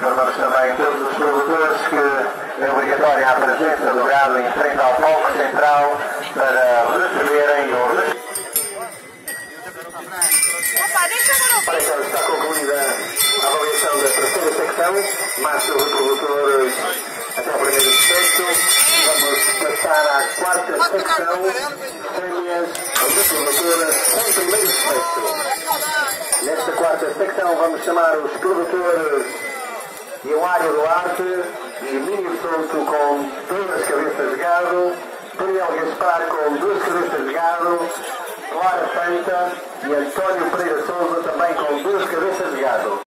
Informamos também todos os produtores que é obrigatória a presença do gado em frente ao palco central para receberem o... Para que está concluída a avaliação da terceira secção, macho reprodutor até o primeiro sexto. Vamos passar à quarta secção, fêmeas reprodutoras com primeiro sexto. Nesta quarta secção vamos chamar os produtores Hilário Duarte e Minho Souto com 2 cabeças de gado, Daniel Gaspar com 2 cabeças de gado, Clara Santa e António Pereira Souza também com 2 cabeças de gado.